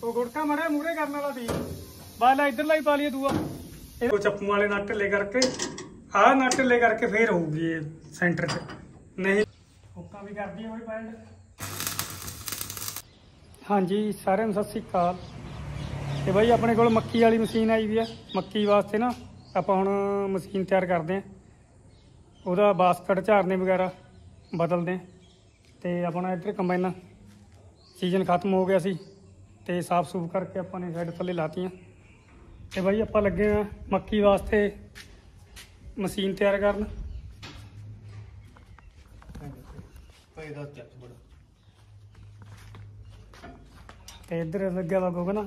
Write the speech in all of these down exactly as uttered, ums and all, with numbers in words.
ਉਹ ਗੁੜਕਾ ਮੜਿਆ ਮੂਰੇ ਕਰਨ ਵਾਲਾ ਸੀ ਬਾਲਾ ਇਧਰਲਾ ਹੀ ਪਾ ਲਈਏ ਦੂਆ ਇਹ ਚੱਪੂ ਵਾਲੇ ਨਟ ਢਿੱਲੇ ਕਰਕੇ ਆਹ ਨਟ ਢਿੱਲੇ ਕਰਕੇ ਫੇਰ ਹੋਊਗੀ ਇਹ ਸੈਂਟਰ 'ਚ ਨਹੀਂ ਹੁੱਕਾਂ ਵੀ ਕਰਦੀ ਹੈ ਬਈ ਪੈਂਡ। ਹਾਂਜੀ ਸਾਰਿਆਂ ਨੂੰ ਸਤਿ ਸ਼੍ਰੀ ਅਕਾਲ। ਤੇ ਬਾਈ ਆਪਣੇ ਕੋਲ ਮੱਕੀ ਵਾਲੀ ਮਸ਼ੀਨ ਆਈ ਵੀ ਆ ਮੱਕੀ ਵਾਸਤੇ ਨਾ ਆਪਾਂ ਹੁਣ ਮਸ਼ੀਨ ਤਿਆਰ ਕਰਦੇ ਹਾਂ ਉਹਦਾ ਬਾਸਕਟ ਝਾੜਨੇ ਵਗੈਰਾ ਬਦਲਦੇ ਹਾਂ। ਤੇ ਆਪਣਾ ਇੱਧਰ ਕੰਬਾਈਨਾਂ ਸੀਜ਼ਨ ਖਤਮ ਹੋ ਗਿਆ ਸੀ ਤੇ ਸਾਫ਼ ਸੂਫ ਕਰਕੇ ਆਪਾਂ ਨੇ ਸਾਈਡ ਥੱਲੇ ਲਾਤੀਆਂ ਤੇ ਬਾਈ ਆਪਾਂ ਲੱਗੇ ਆ ਮੱਕੀ ਵਾਸਤੇ ਮਸ਼ੀਨ ਤਿਆਰ ਕਰਨ। ਤੇ ਇੱਧਰ ਲੱਗਿਆ ਵਾ ਗੋਗਨਾ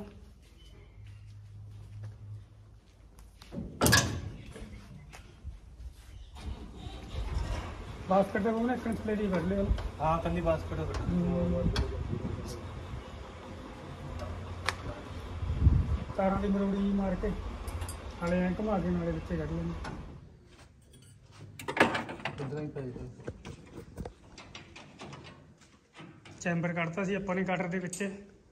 ਬਾਸਕਟ ਦੇ ਗੋਗਨਾ ਇੱਕ ਪਲੇਟ ਹੀ ਭਰ ਲਿਓ। हाँ कन्नी बास्केट ਤਾਰਾਂ ਦੀ ਮਰੋੜੀ ਮਾਰ ਕੇ ਨਾਲੇ ਐਂ ਘੁਮਾ ਕੇ ਨਾਲੇ ਵਿੱਚੇ ਕੱਢ ਲੈਂਦੇ। ਚੈਂਬਰ ਕੱਢਤਾ ਸੀ ਆਪਾਂ ਨੇ ਕਟਰ ਦੇ ਵਿੱਚ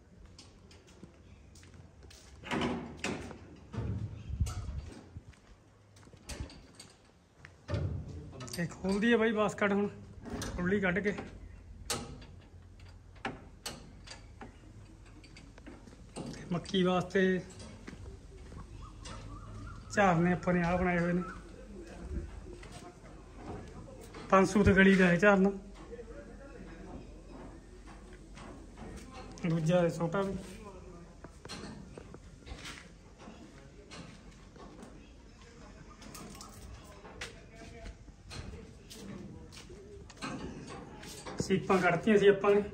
ਤੇ ਖੋਲਦੀ ਹੈ ਬਾਈ ਬਾਸਕਟ ਹੁਣ ਖੁੱਲੀ ਕੱਢ ਕੇ ਮੱਕੀ ਵਾਸਤੇ ਝਾੜਨੇ ਆਪਾਂ ਨੇ ਆਹ ਬਣਾਏ ਹੋਏ ਨੇ ਪੰਜ ਸੌ ਤੇ ਗਲੀ ਦਾ ਹੈ ਝਾੜਨਾ ਦੂਜਾ ਛੋਟਾ ਵੀ ਸੀਪਾਂ ਕੱਢਤੀਆਂ ਸੀ ਆਪਾਂ ਨੇ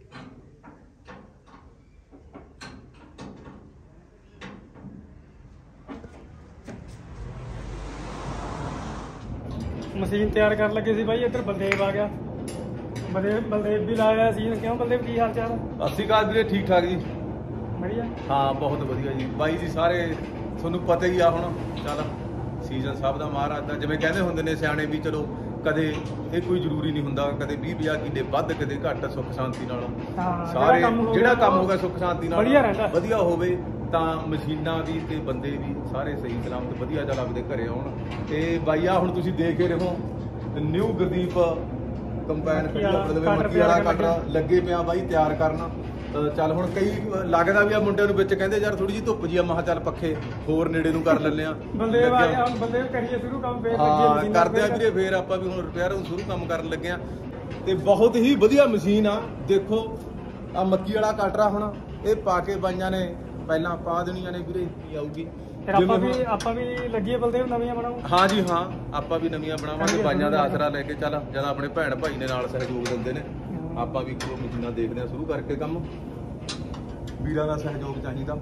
ਮਸ਼ੀਨ ਤਿਆਰ ਕਰਨ ਲੱਗੇ ਸੀ ਬਾਈ। ਇੱਧਰ ਬਲਦੇਵ ਆ ਗਿਆ ਬਲਦੇਵ ਬਲਦੇਵ ਵੀ ਲਾਇਆ ਸੀ। ਕਿਉਂ ਬਲਦੇਵ ਕੀ ਹਾਲ ਚਾਲ? ਸਤਿ ਸ਼੍ਰੀ ਅਕਾਲ ਵੀਰੇ, ਠੀਕ ਠਾਕ ਜੀ। ਵਧੀਆ ਹਾਂ ਬਹੁਤ ਵਧੀਆ ਜੀ ਬਾਈ ਜੀ। ਸਾਰੇ ਤੁਹਾਨੂੰ ਪਤਾ ਹੀ ਆ ਹੁਣ ਚੱਲ ਸੀਜ਼ਨ ਸਭ ਦਾ ਮਹਾਰਾਜ ਦਾ ਜਿਵੇਂ ਕਹਿੰਦੇ ਹੁੰਦੇ ਨੇ ਸਿਆਣੇ ਵੀ ਚਲੋ ਕਦੇ ਇਹ ਕੋਈ ਜ਼ਰੂਰੀ ਨਹੀਂ ਹੁੰਦਾ ਕਦੇ ਵੀਹ ਪੰਜਾਹ ਕਿੱਲੇ ਵੱਧ ਕਦੇ ਘੱਟ ਸੁੱਖ ਸ਼ਾਂਤੀ ਨਾਲ ਸਾਰੇ ਜਿਹੜਾ ਕੰਮ ਹੋ ਗਿਆ ਸੁੱਖ ਸ਼ਾਂਤੀ ਨਾਲ ਵਧੀਆ ਹੋਵੇ ਤਾਂ ਮਸ਼ੀਨਾਂ ਵੀ ਤੇ ਬੰਦੇ ਵੀ ਸਾਰੇ ਸਹੀ ਸਲਾਮਤ ਵਧੀਆ ਚੱਲ ਆਪਦੇ ਘਰੇ ਆਉਣ। ਤੇ ਬਾਈ ਆ ਹੁਣ ਤੁਸੀਂ ਦੇਖ ਕੇ ਰਹੋ ਨਿਊ ਗੁਰਦੀਪ ਕੰਬਾਈਨ ਮੱਕੀ ਵਾਲਾ ਕਟਰ ਲੱਗੇ ਪਿਆ ਬਾਈ ਤਿਆਰ ਕਰਨ। ਚੱਲ ਹੁਣ ਕਈ ਲੱਗਦਾ ਵੀ ਆ ਮੁੰਡਿਆਂ ਨੂੰ ਵਿੱਚ ਕਹਿੰਦੇ ਯਾਰ ਥੋੜੀ ਜਿਹੀ ਧੁੱਪ ਜੀ ਆ ਮਹਾ ਚੱਲ ਪੱਖੇ ਹੋਰ ਨੇੜੇ ਨੂੰ ਕਰ ਲੈਂਦੇ ਆ ਬੰਦੇ ਬੰਦੇ ਕਰੀਏ ਸ਼ੁਰੂ ਕੰਮ ਫੇਰ ਹਾਂ ਕਰਦੇ ਆ ਵੀਰੇ। ਫੇਰ ਆਪਾਂ ਵੀ ਹੁਣ ਰਿਪੇਅਰ ਨੂੰ ਸ਼ੁਰੂ ਕੰਮ ਕਰਨ ਲੱਗੇ ਆ ਤੇ ਬਹੁਤ ਹੀ ਵਧੀਆ ਮਸ਼ੀਨ ਆ। ਦੇਖੋ ਆ ਮੱਕੀ ਵਾਲਾ ਕਟਰ ਆ ਹੁਣ ਇਹ ਪਾ ਕੇ ਬਾਈਆਂ ਨੇ ਪਹਿਲਾਂ ਪਾ ਦੇਣੀਆਂ ਨੇ ਵੀਰੇ ਕੀ ਆਊਗੀ ਆਪਾਂ ਵੀ ਆਪਾਂ ਵੀ ਲੱਗੀਏ ਬਲਦੇਵ ਨਵੀਆਂ ਬਣਾਉ। ਹਾਂ ਜੀ ਹਾਂ ਆਪਾਂ ਵੀ ਨਵੀਆਂ ਬਣਾਵਾਂਗੇ ਬਾਈਆਂ ਦਾ ਆਸਰਾ ਲੈ ਕੇ। ਚੱਲ ਜਦ ਆਪਣੇ ਭੈਣ ਭਾਈ ਨੇ ਨਾਲ ਸਹਿਯੋਗ ਦਿੰਦੇ ਨੇ ਆਪਾਂ ਵੀ ਕੋਈ ਮਸ਼ੀਨਾਂ ਦੇਖਦੇ ਆ ਸ਼ੁਰੂ ਕਰਕੇ ਕੰਮ। ਵੀਰਾਂ ਦਾ ਸਹਿਯੋਗ ਚਾਹੀਦਾ।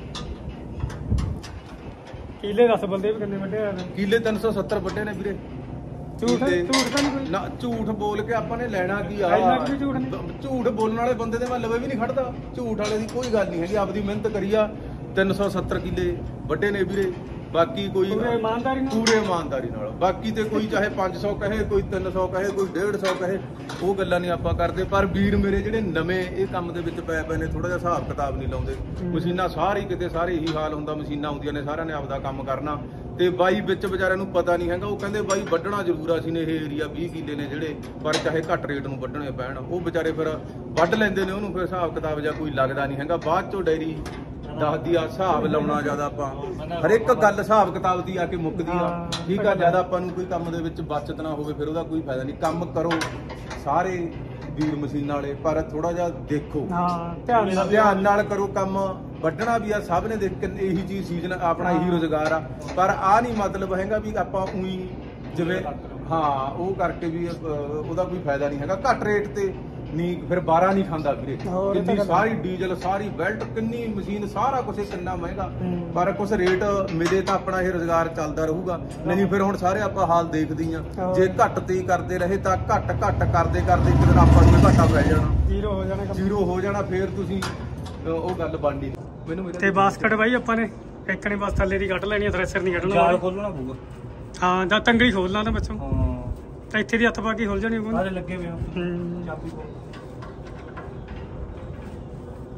ਕੀਲੇ ਦੱਸ ਬਲਦੇਵ ਕਿੰਨੇ ਵੱਡੇ ਆ? ਕੀਲੇ ਤਿੰਨ ਸੌ ਸੱਤਰ ਵੱਡੇ ਨੇ ਵੀਰੇ। ਝੂਠ ਝੂਠ ਤਾਂ ਨਹੀਂ ਨਾ ਝੂਠ ਬੋਲ ਕੇ ਆਪਾਂ ਨੇ ਲੈਣਾ ਕੀ ਆ? ਝੂਠ ਬੋਲਣ ਵਾਲੇ ਬੰਦੇ ਦੇ ਮੈਂ ਲਵੇ ਵੀ ਨਹੀਂ ਖੜਦਾ। ਝੂਠ ਵਾਲੇ ਦੀ ਕੋਈ ਗੱਲ ਨਹੀਂ ਹੈਗੀ। ਆਪਦੀ ਮਿਹਨਤ ਕਰੀ ਆ। ਤਿੰਨ ਸੌ ਸੱਤਰ ਕਿੱਲੇ ਵੱਡੇ ਨੇ ਵੀਰੇ। ਬਾਕੀ ਕੋਈ ਪੂਰੇ ਇਮਾਨਦਾਰੀ ਨਾਲ ਪੂਰੇ ਇਮਾਨਦਾਰੀ ਨਾਲ ਬਾਕੀ ਤੇ ਕੋਈ ਚਾਹੇ ਪੰਜ ਸੌ ਕਹੇ ਕੋਈ ਤਿੰਨ ਸੌ ਕਹੇ ਕੋਈ ਡੇਢ ਸੌ ਕਹੇ ਉਹ ਗੱਲਾਂ ਨਹੀਂ ਆਪਾਂ ਕਰਦੇ। ਪਰ ਵੀਰ ਮੇਰੇ ਜਿਹੜੇ ਨਵੇਂ ਇਹ ਕੰਮ ਦੇ ਵਿੱਚ ਪਏ ਪਏ ਨੇ ਥੋੜਾ ਜਿਹਾ ਹਿਸਾਬ ਕਿਤਾਬ ਨਹੀਂ ਲਾਉਂਦੇ। ਮਸ਼ੀਨਾਂ ਸਾਰੀ ਕਿਤੇ ਸਾਰੇ ਇਹੀ ਹਾਲ ਹੁੰਦਾ ਮਸ਼ੀਨਾਂ ਆਉਂਦੀਆਂ ਨੇ ਸਾਰਿਆਂ ਨੇ ਆਪਦਾ ਕੰਮ ਕਰਨਾ ਤੇ ਬਾਈ ਵਿੱਚ ਵਿਚਾਰਿਆਂ ਨੂੰ ਪਤਾ ਨਹੀਂ ਹੈਗਾ। ਉਹ ਕਹਿੰਦੇ ਬਾਈ ਵੱਢਣਾ ਜ਼ਰੂਰ ਆ ਸੀ ਨੇ ਇਹ ਏਰੀਆ ਵੀਹ ਕਿੱਲੇ ਨੇ ਜਿਹੜੇ ਪਰ ਚਾਹੇ ਘੱਟ ਰੇਟ ਨੂੰ ਵੱਢਣੇ ਪੈਣ ਉਹ ਵਿਚਾਰੇ ਫਿਰ ਵੱਢ ਲੈਂਦੇ ਨੇ ਉਹਨੂੰ ਫਿਰ ਹਿਸਾਬ ਕਿਤਾਬ ਜਾਂ ਕੋਈ ਲੱਗਦਾ ਨਹੀਂ ਹੈਗਾ। ਬਾਅਦ ਚੋਂ ਡਾਇਰੀ ਦੱਸਦੀ ਆ ਹਿਸਾਬ ਲਾਉਣਾ ਜ਼ਿਆਦਾ ਆਪਾਂ ਹਰ ਇੱਕ ਗੱਲ ਹਿਸਾਬ ਕਿਤਾਬ ਦੀ ਆ ਕੇ ਮੁੱਕਦੀ ਆ ਠੀਕ ਆ। ਜ਼ਿਆਦਾ ਆਪਾਂ ਨੂੰ ਕੋਈ ਕੰਮ ਦੇ ਵਿੱਚ ਬਚਤ ਨਾ ਹੋਵੇ ਫਿਰ ਉਹਦਾ ਕੋਈ ਫਾਇਦਾ ਨਹੀਂ। ਕੰਮ ਕਰੋ ਸਾਰੇ ਵੀਰ ਮਸ਼ੀਨਾਂ ਵਾਲੇ ਪਰ ਥੋੜਾ ਜਿਹਾ ਦੇਖੋ ਧਿਆਨ ਨਾਲ ਕਰੋ ਕੰਮ। ਵੱਢਣਾ ਵੀ ਆ ਸਭ ਨੇ ਦੇਖ ਇਹੀ ਚੀਜ਼ ਸੀਜ਼ਨ ਆਪਣਾ ਇਹੀ ਰੁਜ਼ਗਾਰ ਆ। ਪਰ ਆਹ ਨਹੀਂ ਮਤਲਬ ਹੈਗਾ ਵੀ ਆਪਾਂ ਉਹੀ ਜਿਵੇਂ ਹਾਂ ਉਹ ਕਰਕੇ ਵੀ ਉਹਦਾ ਕੋਈ ਫਾਇਦਾ ਨਹੀਂ ਹੈਗਾ। ਘੱਟ ਰੇਟ ਤੇ ਨਹੀਂ ਫਿਰ ਬਾਰਾਂ ਨਹੀਂ ਖਾਂਦਾ ਵੀਰੇ। ਕਿੰਨੀ ਸਾਰੀ ਡੀਜ਼ਲ ਸਾਰੀ ਬੈਲਟ ਕਿੰਨੀ ਮਸ਼ੀਨ ਸਾਰਾ ਕੁਝ ਕਿੰਨਾ ਮਹਿੰਗਾ ਪਰ ਕੁਛ ਰੇਟ ਮਿਲੇ ਤਾਂ ਆਪਣਾ ਇਹ ਰੁਜ਼ਗਾਰ ਚੱਲਦਾ ਰਹੂਗਾ। ਨਹੀਂ ਫਿਰ ਹੁਣ ਸਾਰੇ ਆਪਾਂ ਹਾਲ ਦੇਖਦੇ ਆ ਜੇ ਘੱਟ ਤੇ ਕਰਦੇ ਰਹੇ ਤਾਂ ਘੱਟ ਘੱਟ ਕਰਦੇ ਕਰਦੇ ਇੱਕ ਦਿਨ ਆਪਾਂ ਨੂੰ ਘਾਟਾ ਪੈ ਜਾਣਾ ਜ਼ੀਰੋ ਹੋ ਜਾਣਾ ਜ਼ੀਰੋ ਹੋ ਜਾਣਾ ਫਿਰ ਤੁਸੀਂ ਉਹ ਗੱਲ ਬਣਨੀ ਮੈਨੂੰ। ਤੇ ਬਾਸਕਟ ਬਾਈ ਆਪਾਂ ਨੇ ਇੱਕ ਨੇ ਬਸ ਥੱਲੇ ਦੀ ਕੱਢ ਲੈਣੀ ਆ ਥ੍ਰੈਸ਼ਰ ਨਹੀਂ ਕੱਢਣਾ। ਜਾਲ ਖੋਲਣਾ ਪਊਗਾ ਹਾਂ ਜਾਂ ਤੰਗੜੀ ਖੋਲਣਾ ਤਾਂ ਬੱਚੋਂ ਤਾਂ ਇੱਥੇ ਦੀ ਹੱਥ ਪਾ ਕੇ ਖੁੱਲ ਜਾਣੀ ਸਾਰੇ ਲੱਗੇ ਹੋਏ ਆ ਚਾਬੀ ਕੋਲ।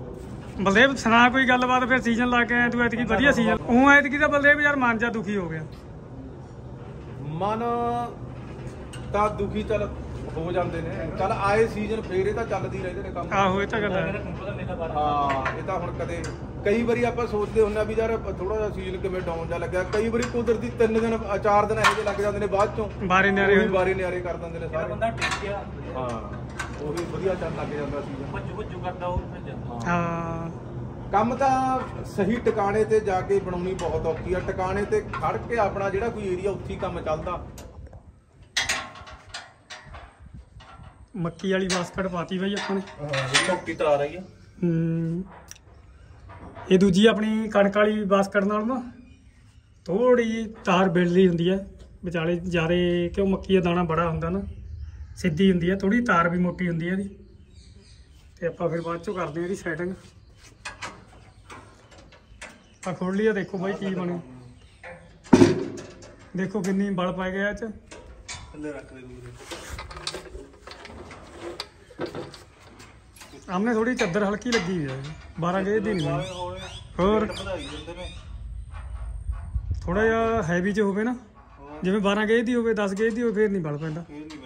ਬਲਦੇਵ ਸੁਣਾ ਕੋਈ ਗੱਲਬਾਤ ਫਿਰ ਸੀਜ਼ਨ ਲਾ ਕੇ ਆਇਆ ਤੂੰ ਐਤਕੀ ਵਧੀਆ ਸੀਜ਼ਨ ਉਹ ਐਤਕੀ ਤਾਂ ਬਲਦੇਵ ਯਾਰ ਮਨ ਜਾ ਦੁਖੀ ਹੋ ਗਿਆ ਮਨ ਤਾਂ ਦੁਖੀ ਚੱਲ ਹੋ ਜਾਂਦੇ ਨੇ ਚੱਲ ਆਏ ਸੀਜ਼ਨ ਫੇਰ ਇਹ ਤਾਂ ਚੱਲਦੀ ਰਹਿੰਦੇ ਨੇ ਕੰਮ ਆਹੋ ਇਹ ਤਾਂ ਗੱਲ ਹੈ ਹਾਂ ਇਹ ਤਾਂ ਹੁਣ ਕਦੇ ਕਈ ਵਾਰੀ ਆਪਾਂ ਸੋਚਦੇ ਹੁੰਦੇ ਆ ਵੀ ਯਾਰ ਥੋੜਾ ਜਿਹਾ ਸੀਜ਼ਨ ਕਿਵੇਂ ਡਾਊਨ ਜਾ ਲੱਗਿਆ ਕਈ ਵਾਰੀ ਕੁਦਰਤੀ ਤਿੰਨ ਦਿਨ ਚਾਰ ਦਿਨ ਇਹੋ ਜਿਹੇ ਲੱਗ ਜਾਂਦੇ ਨੇ ਬਾਅਦ ਚੋਂ ਬਾਰੇ ਨਿਆਰੇ ਉਹੀ ਬਾਰੇ ਨਿਆਰੇ ਕਰ ਦਿੰਦੇ ਨੇ ਸਾਰੇ ਬੰਦਾ ਟਿਕਿਆ ਹਾਂ ਉਹੀ ਵਧੀਆ ਚੱਲ ਲੱਗ ਜਾਂਦਾ ਸੀਜ਼ਨ ਭੱਜੂ ਭੱਜੂ ਕਰਦਾ ਉਹ ਫਿਰ ਜਾਂਦਾ ਹਾਂ ਕੰਮ ਤਾਂ ਸਹੀ ਟਿਕਾਣੇ ਤੇ ਜਾ ਕੇ ਬਣਾਉਣੀ ਬਹੁਤ ਔਖੀ ਆ ਟਿਕਾਣੇ ਤੇ ਖੜ ਕੇ ਆਪਣਾ ਜਿਹੜਾ ਕੋਈ ਏਰੀਆ ਉੱਥੇ ਹੀ ਕੰਮ ਚੱਲਦਾ ਮੱਕੀ ਵਾਲੀ ਬਾਸਕਟ ਪਾਤੀ ਬਾਈ ਆਪਾਂ ਨੇ ਹਾਂ ਇਹ ਮੱਕੀ ਤਾਂ ਆ ਰਹੀ ਆ ਹੂੰ ਇਹ ਦੂਜੀ ਆਪਣੀ ਕਣਕ ਵਾਲੀ ਬਾਸਕਟ ਨਾਲ ਨਾ ਥੋੜੀ ਜਿਹੀ ਤਾਰ ਬਿਲਦੀ ਹੁੰਦੀ ਹੈ ਵਿਚਾਲੇ ਜ਼ਿਆਦਾ ਕਿਉਂ ਮੱਕੀ ਦਾ ਦਾਣਾ ਬੜਾ ਹੁੰਦਾ ਨਾ ਸਿੱਧੀ ਹੁੰਦੀ ਹੈ ਥੋੜੀ ਤਾਰ ਵੀ ਮੋਟੀ ਹੁੰਦੀ ਹੈ ਇਹਦੀ ਤੇ ਆਪਾਂ ਫਿਰ ਬਾਅਦ ਚੋਂ ਕਰਦੇ ਹਾਂ ਇਹਦੀ ਸੈਟਿੰਗ ਆ ਖੋਲ ਲਿਆ ਦੇਖੋ ਬਾਈ ਕੀ ਬਣਿਆ ਦੇਖੋ ਕਿੰਨੀ ਬਲ ਪੈ ਗਿਆ ਇਹ ਚ ਥੱਲੇ ਰੱਖ ਦੇ ਦੂਰੇ ਆਮਨੇ ਥੋੜੀ ਚੱਦਰ ਹਲਕੀ ਲੱਗੀ ਹੋਈ ਹੈ ਬਾਰਾਂ ਗੇਜ ਦੀ ਨਹੀਂ ਹੋਰ ਥੋੜਾ ਜਿਹਾ ਹੈਵੀ ਚ ਹੋਵੇ ਨਾ ਜਿਵੇਂ ਬਾਰਾਂ ਗੇਜ ਦੀ ਹੋਵੇ ਦਸ ਗੇਜ ਦੀ ਹੋਵੇ ਫੇਰ ਨਹੀਂ ਬਲ ਪੈਂਦਾ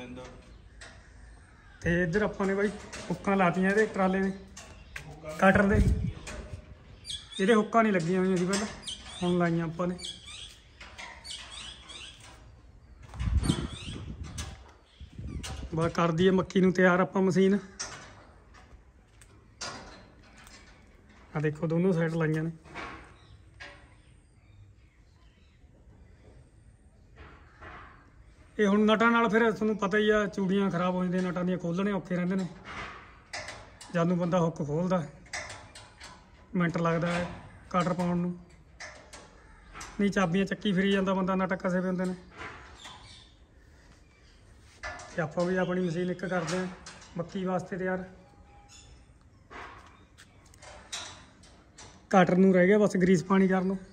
ਤੇ ਇੱਧਰ ਆਪਾਂ ਨੇ ਬਾਈ ਹੁੱਕਾਂ ਲਾਤੀਆਂ ਇਹਦੇ ਟਰਾਲੇ ਦੇ ਕਟਰ ਦੇ ਇਹਦੇ ਹੁੱਕਾਂ ਨਹੀਂ ਲੱਗੀਆਂ ਹੋਈਆਂ ਸੀ ਪਹਿਲਾਂ ਹੁਣ ਲਾਈਆਂ ਆਪਾਂ ਨੇ ਬਸ ਕਰ ਦਈਏ ਮੱਕੀ ਨੂੰ ਤਿਆਰ ਆਪਾਂ ਮਸ਼ੀਨ ਆ ਦੇਖੋ ਦੋਨੋਂ ਸਾਈਡ ਲਾਈਆਂ ਨੇ ਇਹ ਹੁਣ ਨਟਾਂ ਨਾਲ ਫਿਰ ਤੁਹਾਨੂੰ ਪਤਾ ਹੀ ਆ ਚੂੜੀਆਂ ਖਰਾਬ ਹੋ ਜਾਂਦੀਆਂ ਨਟਾਂ ਦੀਆਂ ਖੋਲਣੇ ਔਖੇ ਰਹਿੰਦੇ ਨੇ ਜਦ ਨੂੰ ਬੰਦਾ ਹੁੱਕ ਖੋਲਦਾ ਮਿੰਟ ਲੱਗਦਾ ਹੈ ਕਟਰ ਪਾਉਣ ਨੂੰ ਨਹੀਂ ਚਾਬੀਆਂ ਚੱਕੀ ਫਿਰੀ ਜਾਂਦਾ ਬੰਦਾ ਨਟ ਕਸੇ ਵੀ ਹੁੰਦੇ ਨੇ ਤੇ ਆਪਾਂ ਵੀ ਆਪਣੀ ਮਸ਼ੀਨ ਇੱਕ ਕਰਦੇ ਹਾਂ ਮੱਕੀ ਵਾਸਤੇ ਤਿਆਰ ਕਟਰ ਨੂੰ ਰਹਿ ਗਿਆ ਬਸ ਗਰੀਸ ਪਾਣੀ ਕਰਨ ਨੂੰ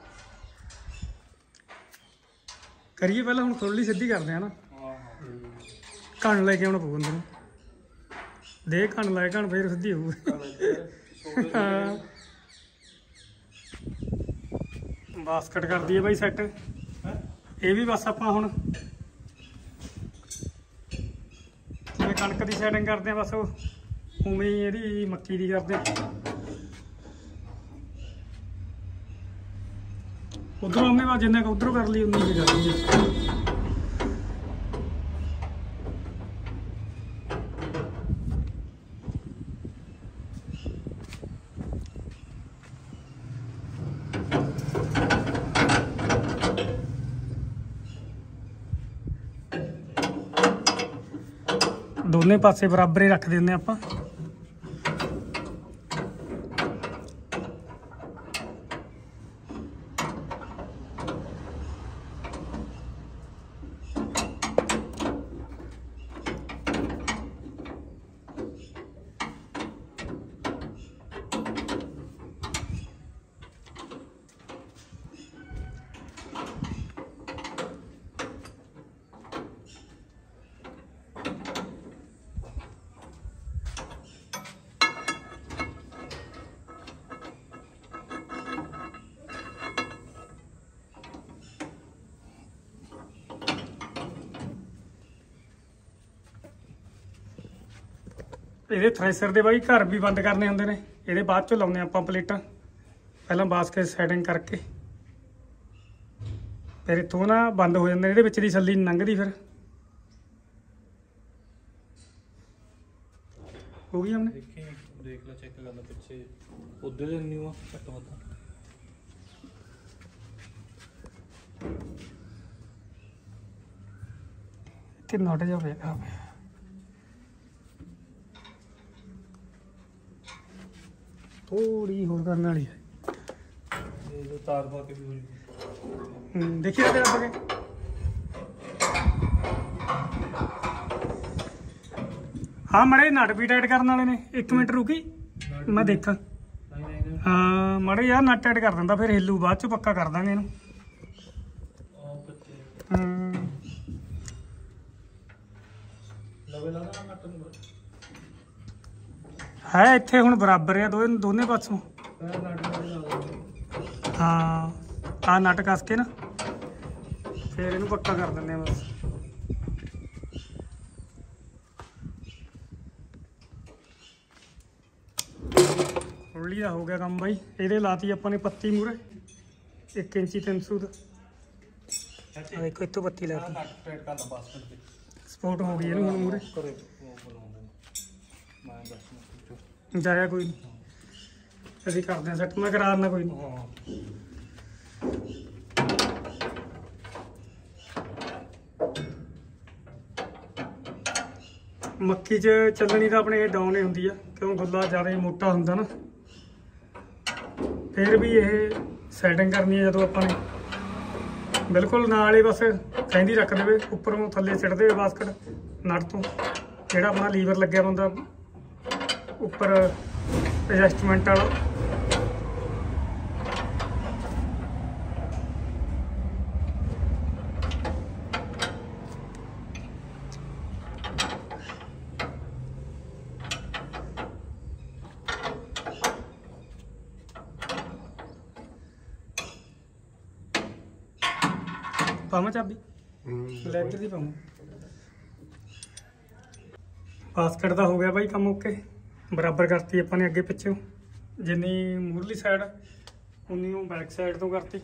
ਕਰੀਏ ਪਹਿਲਾਂ ਹੁਣ ਥੋੜੀ ਸਿੱਧੀ ਕਰਦੇ ਆ ਨਾ ਕਣ ਲੈ ਕੇ ਆਉਣਾ ਪਊ ਅੰਦਰ ਨੂੰ ਦੇ ਕਣ ਲੈ ਕਣ ਫੇਰ ਸਿੱਧੀ ਹੋਊ ਬਾਸਕਟ ਕਰ ਦਈਏ ਬਾਈ ਸੈੱਟ ਇਹ ਵੀ ਬਸ ਆਪਾਂ ਹੁਣ ਜਿਵੇਂ ਕਣਕ ਦੀ ਸੈਟਿੰਗ ਕਰਦੇ ਆ ਬਸ ਉਹ ਉਵੇਂ ਹੀ ਇਹਦੀ ਮੱਕੀ ਦੀ ਕਰਦੇ ਉਧਰੋਂ ਉਹਨੇ ਬਾਅਦ ਜਿੰਨਾ ਕੁ ਉਧਰੋਂ ਕਰ ਲਈ ਉਨੀ ਹੀ ਕਰ ਲਈ ਦੋਨੇ ਪਾਸੇ ਬਰਾਬਰ ਹੀ ਰੱਖ ਦਿੰਦੇ ਆਪਾਂ ਇਹਦੇ ਥ੍ਰੈਸ਼ਰ ਦੇ ਬਾਈ ਘਰ ਵੀ ਬੰਦ ਕਰਨੇ ਹੁੰਦੇ ਨੇ ਇਹਦੇ ਬਾਅਦ ਚੋਂ ਲਾਉਂਦੇ ਆਪਾਂ ਪਲੇਟਾਂ ਪਹਿਲਾਂ ਬਾਸਕਟ ਸੈਟਿੰਗ ਕਰਕੇ ਫਿਰ ਇੱਥੋਂ ਨਾ ਬੰਦ ਹੋ ਜਾਂਦੇ ਇਹਦੇ ਵਿੱਚ ਦੀ ਛੱਲੀ ਨਹੀਂ ਲੰਘਦੀ ਫਿਰ ਹੋ ਗਈ हमने ਦੇਖੀ ਦੇਖ ਲੈ ਚੈੱਕ ਕਰ ਲੈ ਪਿੱਛੇ ਉਧਰ ਦੇ ਨਿਊ ਆ ਘੱਟ ਵੱਧ ਤੇ ਨੋਟ ਜਾ ਪਿਆ ਥੋੜੀ ਹੋਰ ਕਰਨ ਵਾਲੀ ਹੈ ਇਹ ਜੋ ਤਾਰ ਪਾ ਕੇ ਵੀ ਹੋ ਜੂਗੀ ਹੂੰ ਦੇਖੀ ਨਾ ਤੇਰਾ ਅੱਗੇ ਹਾਂ ਮੜੇ ਨਟ ਵੀ ਟਾਈਟ ਕਰਨ ਵਾਲੇ ਨੇ ਇੱਕ ਮਿੰਟ ਰੁਕੀ ਮੈਂ ਦੇਖਾਂ ਹਾਂ ਮੜੇ ਯਾਰ ਨਟ ਟਾਈਟ ਕਰ ਦਿੰਦਾ ਫਿਰ ਹਿੱਲੂ ਬਾਅਦ ਚ ਪੱਕਾ ਕਰ ਦਾਂਗੇ ਇਹਨੂੰ ਹੂੰ ਲਵੇ ਲਾ ਨਾ ਨਟ ਨੂੰ ਹੈ ਇੱਥੇ ਹੁਣ ਬਰਾਬਰ ਆ ਦੋਵੇਂ ਦੋਨੇ ਪਾਸੋਂ। ਹਾਂ ਆ ਨਟ ਕੱਸ ਕੇ ਨਾ ਫਿਰ ਇਹਨੂੰ ਪੱਕਾ ਕਰ ਦਿੰਦੇ ਆ ਬਸ। ਹੁੱਲੀ ਦਾ ਹੋ ਗਿਆ ਕੰਮ ਬਾਈ। ਇਹਦੇ ਲਾਤੀ ਆਪਾਂ ਨੇ ਪੱਤੀ ਮੂਰੇ ਇੱਕ ਇੰਚੀ ਤਿੰਨ ਸੌ ਦਾ। ਆ ਦੇਖੋ ਇੱਥੋਂ ਪੱਤੀ ਲਾਤੀ ਸਪੋਰਟ ਹੋ ਗਈ ਇਹਨੂੰ ਹੁਣ ਮੂਰੇ। ਜਾਇਆ ਕੋਈ ਨਹੀਂ ਅਸੀਂ ਕਰਦੇ ਹਾਂ ਸੈੱਟ। ਮੈਂ ਕਰਾ ਦਿੰਦਾ ਕੋਈ ਨਹੀਂ। ਮੱਕੀ 'ਚ ਚੱਲਣੀ ਤਾਂ ਆਪਣੇ ਇਹ ਡਾਊਨ ਹੀ ਹੁੰਦੀ ਆ ਕਿਉਂ ਗੁੱਲਾ ਜ਼ਿਆਦਾ ਮੋਟਾ ਹੁੰਦਾ ਨਾ। ਫਿਰ ਵੀ ਇਹ ਸੈਟਿੰਗ ਕਰਨੀ ਹੈ ਜਦੋਂ ਆਪਾਂ ਨੇ ਬਿਲਕੁਲ ਨਾਲ ਹੀ ਬਸ ਕਹਿੰਦੀ ਰੱਖ ਦੇਵੇ ਉੱਪਰੋਂ ਥੱਲੇ ਸਿੱਟ ਦੇਵੇ ਬਾਸਕਟ ਨਟ ਤੋਂ। ਜਿਹੜਾ ਆਪਣਾ ਲੀਵਰ ਲੱਗਿਆ ਹੁੰਦਾ ਉੱਪਰ ਐਡਜਸਟਮੈਂਟ ਵਾਲਾ ਪਾਵਾਂ ਚਾਬੀ ਲੈਦਰ ਦੀ ਪਾਵਾਂ। ਬਾਸਕਟ ਦਾ ਹੋ ਗਿਆ ਬਾਈ ਕੰਮ ਓਕੇ। ਬਰਾਬਰ ਕਰਤੀ ਆਪਾਂ ਨੇ ਅੱਗੇ ਪਿੱਛੇ ਜਿੰਨੀ ਮੂਰਲੀ ਸਾਈਡ ਉਨੀ ਉਹ ਬੈਕ ਸਾਈਡ ਤੋਂ ਕਰਤੀ।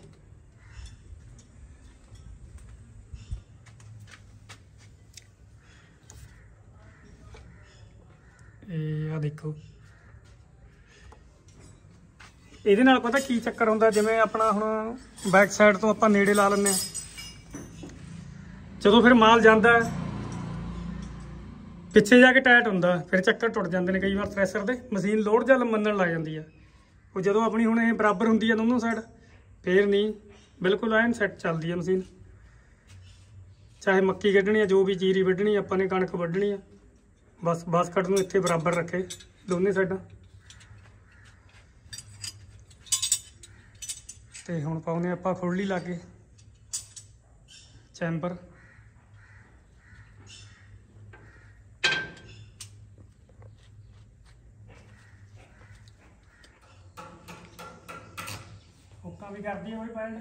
ਇਹ ਆ ਦੇਖੋ ਇਹਦੇ ਨਾਲ ਪਤਾ ਕੀ ਚੱਕਰ ਹੁੰਦਾ ਜਿਵੇਂ ਆਪਣਾ ਹੁਣ ਬੈਕ ਸਾਈਡ ਤੋਂ ਆਪਾਂ ਨੇੜੇ ਲਾ ਲੈਂਦੇ ਹਾਂ ਜਦੋਂ ਫਿਰ ਮਾਲ ਜਾਂਦਾ ਪਿੱਛੇ ਜਾ ਕੇ ਟਾਈਟ ਹੁੰਦਾ ਫਿਰ ਚੱਕਰ ਟੁੱਟ ਜਾਂਦੇ ਨੇ ਕਈ ਵਾਰ ਥ੍ਰੈਸ਼ਰ ਦੇ। ਮਸ਼ੀਨ ਲੋਡ ਜਾਂ ਮੰਨਣ ਲੱਗ ਜਾਂਦੀ ਆ ਉਹ ਜਦੋਂ ਆਪਣੀ ਹੁਣ ਇਹ ਬਰਾਬਰ ਹੁੰਦੀ ਆ ਦੋਨੋਂ ਸਾਈਡ ਫਿਰ ਨਹੀਂ ਬਿਲਕੁਲ ਐਨ ਸੈੱਟ ਚੱਲਦੀ ਆ ਮਸ਼ੀਨ। ਚਾਹੇ ਮੱਕੀ ਕੱਢਣੀ ਆ ਜੋ ਵੀ ਜੀਰੀ ਵੱਢਣੀ ਆਪਾਂ ਨੇ ਕਣਕ ਵੱਢਣੀ ਆ ਬਸ ਬਾਸਕਟ ਨੂੰ ਇੱਥੇ ਬਰਾਬਰ ਰੱਖੇ ਦੋਨੇ ਸਾਈਡਾਂ। ਤੇ ਹੁਣ ਪਾਉਂਦੇ ਆਪਾਂ ਖੁਰਲੀ ਲਾ ਕੇ ਚੈਂਬਰ। ਹੁੱਕਾਂ ਵੀ ਕਰਦੀ ਆ ਬਈ ਪੈਂਡ।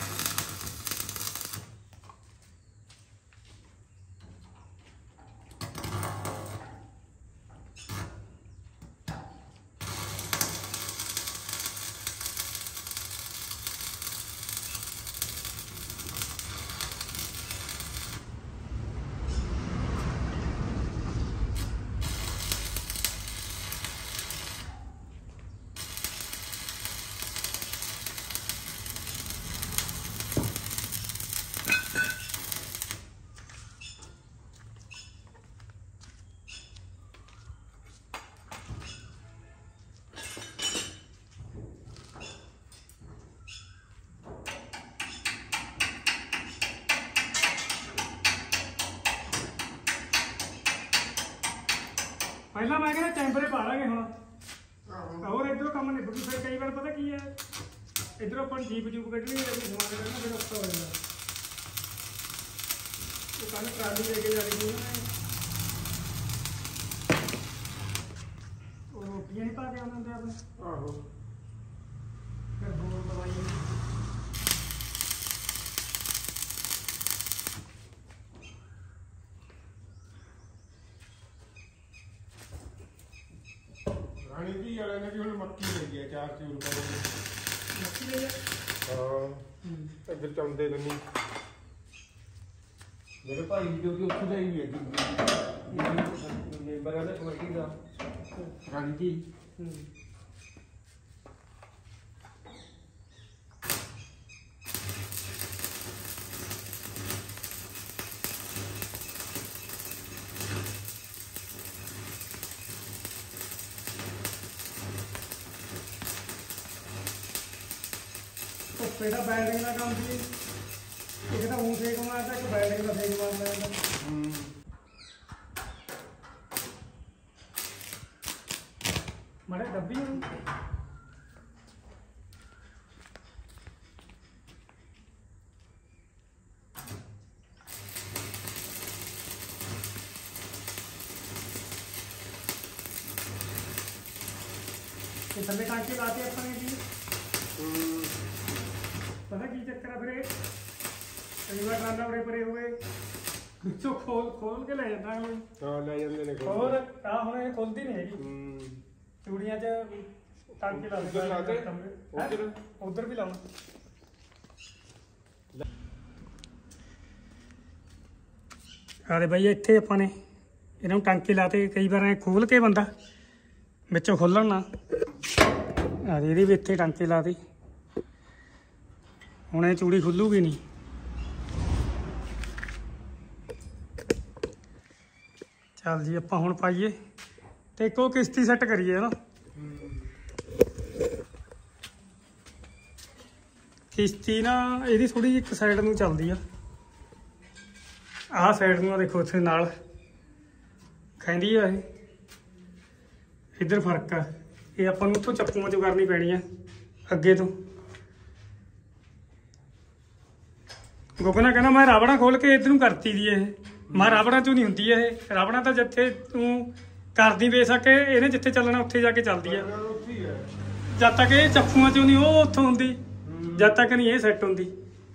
ਪਹਿਲਾਂ ਮੈਂ ਕਹਿੰਦਾ ਟੈਂਪਰੇ ਪਾ ਲਾਂਗੇ ਹੁਣ ਹੋਰ ਇੱਧਰੋਂ ਕੰਮ ਨਿਬੜੂ। ਫਿਰ ਕਈ ਵਾਰ ਪਤਾ ਕੀ ਹੈ ਇੱਧਰੋਂ ਆਪਾਂ ਜੀਪ ਜੂਪ ਕੱਢਣੀ ਹੈ ਸਮਾਨ ਕੱਢਣਾ ਫਿਰ ਔਖਾ ਹੋ ਜਾਂਦਾ। ਉਹ ਕੱਲ ਟਰਾਲੀ ਲੈ ਕੇ ਜਾਣੀ ਸੀ ਨਾ ਉਹ ਰੋਟੀਆਂ ਨਹੀਂ ਪਾ ਕੇ ਆਉਂਦੇ ਹੁੰਦੇ ਆਪਣੇ। ਆਹੋ ਫਿਰ ਹੋਰ ਦਵਾਈ ਰਾਣੀ ਜੀ ਵਾਲਿਆਂ ਨੇ ਵੀ ਹੁਣ ਮੱਕੀ ਲਈ ਹੈ ਚਾਰ ਚੂਰ ਰੁਪਏ ਮੱਕੀ ਲਈ ਆ। ਹਾਂ ਇੱਧਰ ਚੌਂਦੇ ਕੰਨੀ ਮੇਰੇ ਭਾਈ ਦੀ ਡਿਊਟੀ ਉੱਥੇ ਜਾਈ ਵੀ ਹੈ ਜੀ ਮੈਂਬਰਾਂ ਦਾ ਕਮੇਟੀ ਦਾ ਰਾਣੀ ਜੀ। ਇਹਦਾ ਬੈਲਡਿੰਗ ਦਾ ਕੰਮ ਸੀ ਇੱਕ ਤਾਂ ਊਂ ਸੇਕ ਮਾਰਦਾ ਇੱਕ ਬੈਲਡਿੰਗ ਦਾ ਸੇਕ ਮਾਰਦਾ ਜਾਂਦਾ। ਮਾੜੇ ਡੱਬੀ ਨੂੰ ਇਹ ਥੱਲੇ ਟਾਂਕੇ ਲਾਤੇ ਆਪਾਂ ਨੇ ਜੀ। ਪਤਾ ਕੀ ਚੱਕਰ ਆ ਫਿਰ ਇਹ ਕਈ ਵਾਰ ਰਾਂਦਾ ਉਰੇ ਪਰੇ ਹੋਏ ਵਿੱਚੋਂ ਖੋਲ ਖੋਲ ਕੇ ਲੈ ਜਾਂਦਾ ਅਗਲੇ। ਹਾਂ ਲੈ ਜਾਂਦੇ ਨੇ ਹੋਰ ਆ ਹੁਣ ਇਹ ਖੁੱਲਦੀ ਨਹੀਂ ਹੈਗੀ ਹੂੰ ਚੂੜੀਆਂ 'ਚ ਟਾਂਕੇ ਲਾ ਉੱਧਰ ਲਾ ਦੇ, ਉਧਰ ਉਧਰ ਵੀ ਲਾਉਣਾ। ਆਦੇ ਬਾਈ ਇੱਥੇ ਆਪਾਂ ਨੇ ਇਹਨਾਂ ਨੂੰ ਟਾਂਕੇ ਲਾਤੇ। ਕਈ ਵਾਰ ਐ ਖੋਲ ਕੇ ਬੰਦਾ ਵਿੱਚੋਂ ਖੋਲਣ ਨਾ ਆ ਇਹਦੇ ਵੀ ਇੱਥੇ ਟਾਂਕੇ ਲਾਤੇ। ਹੁਣ ਇਹ ਚੂੜੀ ਖੁੱਲੂਗੀ ਨਹੀਂ। ਚੱਲ ਜੀ ਆਪਾਂ ਹੁਣ ਪਾਈਏ ਤੇ ਇੱਕ ਉਹ ਕਿਸ਼ਤੀ ਸੈੱਟ ਕਰੀਏ ਨਾ। ਕਿਸ਼ਤੀ ਨਾ ਇਹਦੀ ਥੋੜੀ ਜਿਹੀ ਇੱਕ ਸਾਈਡ ਨੂੰ ਚੱਲਦੀ ਆ। ਆਹ ਸਾਈਡ ਨੂੰ ਆ ਦੇਖੋ ਉੱਥੇ ਨਾਲ ਖੈਂਦੀ ਆ ਇਹ। ਇੱਧਰ ਫਰਕ ਆ। ਇਹ ਆਪਾਂ ਨੂੰ ਉੱਥੋਂ ਚੱਪੂਆਂ ਚੋਂ ਕਰਨੀ ਪੈਣੀ ਆ ਅੱਗੇ ਤੋਂ। ਗੋਗਨਾ ਕਹਿੰਦਾ ਮੈਂ ਰਾਵਣਾ ਖੋਲ ਕੇ ਇੱਧਰ ਨੂੰ ਕਰਤੀ ਦੀ ਇਹ। ਮੈਂ ਰਾਵਣਾ ਚੋਂ ਨਹੀਂ ਹੁੰਦੀ ਇਹ। ਰਾਵਣਾ ਤਾਂ ਜਿੱਥੇ ਤੂੰ ਕਰਦੀ ਬੇਸ਼ੱਕ ਇਹਨੇ ਜਿੱਥੇ ਚੱਲਣਾ ਉੱਥੇ ਜਾ ਕੇ ਚੱਲਦੀ ਆ। ਜਦ ਤੱਕ ਇਹ ਚੱਪੂਆਂ ਚੋਂ ਨਹੀਂ ਉਹ ਉੱਥੋਂ ਹੁੰਦੀ, ਜਦ ਤੱਕ ਨਹੀਂ ਇਹ ਸੈੱਟ ਹੁੰਦੀ।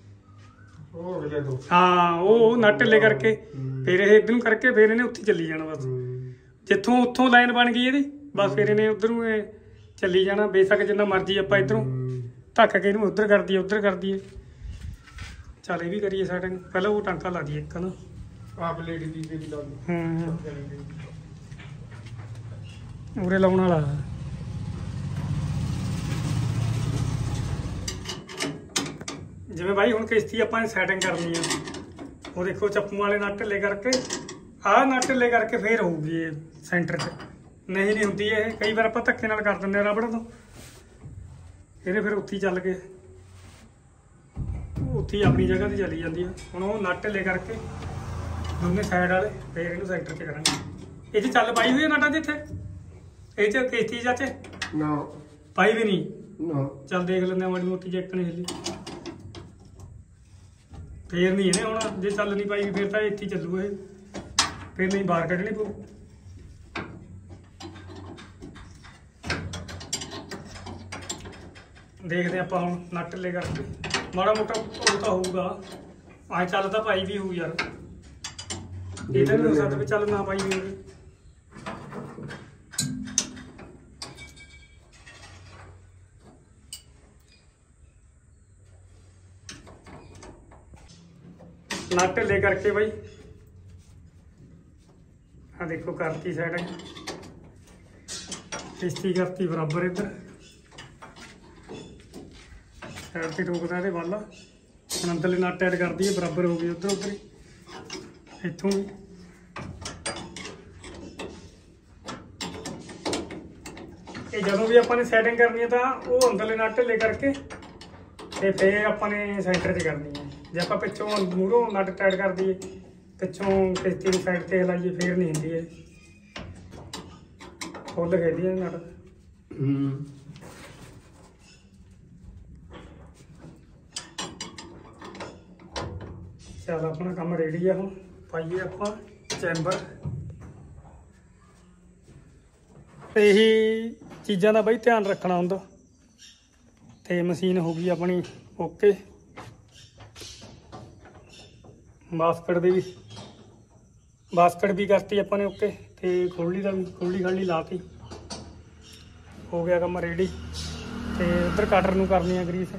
ਹਾਂ ਉਹ ਨਟ ਢਿੱਲੇ ਕਰਕੇ ਫਿਰ ਇਹ ਇੱਧਰ ਨੂੰ ਕਰਕੇ ਫਿਰ ਇਹਨੇ ਉੱਥੇ ਚੱਲੀ ਜਾਣਾ ਬਸ। ਜਿੱਥੋਂ ਉੱਥੋਂ ਲਾਈਨ ਬਣ ਗਈ ਇਹਦੀ ਬਸ ਫਿਰ ਇਹਨੇ ਉੱਧਰ ਨੂੰ ਇਹ ਚੱਲੀ ਜਾਣਾ। ਬੇਸ਼ੱਕ ਜਿੰਨਾ ਮਰਜ਼ੀ ਆਪਾਂ ਇੱਧਰੋਂ ਧੱਕ ਕੇ ਇਹਨੂੰ ਉੱਧਰ ਕਰ ਦਈਏ ਉੱਧਰ ਕਰ ਦਈਏ। ਚੱਲ ਇਹ ਵੀ ਕਰੀਏ ਸੈਟਿੰਗ। ਪਹਿਲਾਂ ਉਹ ਟਾਂਕਾ ਲਾ ਦਈਏ ਇੱਕ ਨਾ। ਆਪ ਲੇਡੀ ਦੀ ਵੀ ਲਾ ਦੇ। ਹੂੰ ਉਰੇ ਲਾਉਣ ਵਾਲਾ ਜਿਵੇਂ ਬਾਈ ਹੁਣ ਕਿਸ਼ਤੀ ਆਪਾਂ ਨੇ ਸੈਟਿੰਗ ਕਰਨੀ ਆ। ਉਹ ਦੇਖੋ ਚੱਪੂ ਵਾਲੇ ਨਟ ਢਿੱਲੇ ਕਰਕੇ ਆਹ ਨਟ ਢਿੱਲੇ ਕਰਕੇ ਫੇਰ ਹੋਊਗੀ ਇਹ ਸੈਂਟਰ 'ਚ। ਨਹੀਂ ਨਹੀਂ ਹੁੰਦੀ ਇਹ। ਕਈ ਵਾਰ ਆਪਾਂ ਧੱਕੇ ਨਾਲ ਕਰ ਦਿੰਦੇ ਆ ਰਬੜ ਤੋਂ। ਇਹਦੇ ਫਿਰ ਉੱਥੇ ਚੱਲ ਕੇ ਉੱਥੇ ਆਪਣੀ ਜਗ੍ਹਾ ਤੇ ਚਲੀ ਜਾਂਦੀ ਆ। ਹੁਣ ਉਹ ਨਟ ਢਿੱਲੇ ਕਰਕੇ ਦੋਨੇ ਸਾਈਡ ਵਾਲੇ ਫੇਰ ਇਹਨੂੰ ਸੈਂਟਰ 'ਚ ਕਰਾਂਗੇ। ਇਹ 'ਚ ਚੱਲ ਪਾਈ ਹੋਈ ਆ ਨਟਾਂ ਜਿੱਥੇ ਇਹ 'ਚ ਕਿਸ਼ਤੀ ਚਾਚੇ ਨਾ ਪਾਈ ਵੀ ਨਹੀਂ। ਨਾ ਚੱਲ ਦੇਖ ਲੈਂਦੇ ਆ ਮਾੜੀ ਮੋਟੀ ਜੇ ਇੱਕ ਨਹੀਂ ਹਿੱਲੀ ਫੇਰ ਨਹੀਂ ਇਹਨੇ ਹੁਣ। ਜੇ ਚੱਲ ਨਹੀਂ ਪਾਈ ਫਿਰ ਤਾਂ ਇੱਥੇ ਚੱਲੂ ਇਹ। ਫਿਰ ਨਹੀਂ ਬਾਹਰ ਕੱਢਣੀ ਪਊ। ਦੇਖਦੇ ਆਪਾਂ ਹੁਣ ਨਟ ਲੈ ਕਰਕੇ ਮਾੜਾ ਮੋਟਾ ਉਹ ਤਾਂ ਹੋਊਗਾ। ਆਹ ਚੱਲ ਤਾਂ ਪਾਈ ਵੀ ਹੋਊ ਯਾਰ। ਇਹਦੇ ਨੂੰ ਸੱਤ ਵੀ ਚੱਲ ਨਾ ਪਾਈ ਵੀ ਹੋਵੇ। ਨਟ ਢਿੱਲੇ ਕਰਕੇ ਬਾਈ ਆ ਦੇਖੋ ਕਰਤੀ ਸੈਟਿੰਗ। ਕਿਸ਼ਤੀ ਕਰਤੀ ਬਰਾਬਰ। ਇੱਧਰ ਸਾਈਡ ਤੇ ਠੋਕਦਾ ਇਹਦੇ ਵੱਲ। ਹੁਣ ਅੰਦਰਲੇ ਨਟ ਐਡ ਕਰਦੀ ਹੈ ਬਰਾਬਰ ਹੋ ਗਈ ਉੱਧਰ ਉੱਧਰ ਹੀ ਇੱਥੋਂ ਵੀ। ਇਹ ਜਦੋਂ ਵੀ ਆਪਾਂ ਨੇ ਸੈਟਿੰਗ ਕਰਨੀ ਹੈ ਤਾਂ ਉਹ ਅੰਦਰਲੇ ਨਟ ਢਿੱਲੇ ਕਰਕੇ ਤੇ ਫਿਰ ਆਪਾਂ ਨੇ ਸੈਂਟਰ 'ਚ ਕਰਨੀ ਹੈ। ਜੇ ਆਪਾਂ ਪਿੱਛੋਂ ਮੂਹਰੋਂ ਨਟ ਟਾਈਟ ਕਰ ਦਈਏ ਪਿੱਛੋਂ ਕਿਸ਼ਤੀ ਦੀ ਸਾਈਡ ਤੇ ਹਿਲਾਈਏ ਫੇਰ ਨਹੀਂ ਹੁੰਦੀ ਇਹ। ਫੁੱਲ ਖੇਦੀ ਹੈ ਨਟ। ਹੂੰ ਚੱਲ ਆਪਣਾ ਕੰਮ ਰੈਡੀ ਆ। ਹੁਣ ਪਾਈਏ ਆਪਾਂ ਚੈਂਬਰ। ਇਹੀ ਚੀਜ਼ਾਂ ਦਾ ਬਈ ਧਿਆਨ ਰੱਖਣਾ ਹੁੰਦਾ। ਤੇ ਮਸ਼ੀਨ ਹੋ ਗਈ ਆਪਣੀ ਓਕੇ। ਬਾਸਕਟ ਦੇ ਵੀ ਬਾਸਕਟ ਵੀ ਕਰਤੀ ਆਪਾਂ ਨੇ ਓਕੇ। ਤੇ ਖੋਲ੍ਹੀ ਦਾ ਵੀ ਖੋਲ੍ਹੀ ਖਾਲੀ ਲਾਤੀ। ਹੋ ਗਿਆ ਕੰਮ ਰੈਡੀ। ਤੇ ਉੱਧਰ ਕਟਰ ਨੂੰ ਕਰਨੀ ਆ ਗਰੀਸ।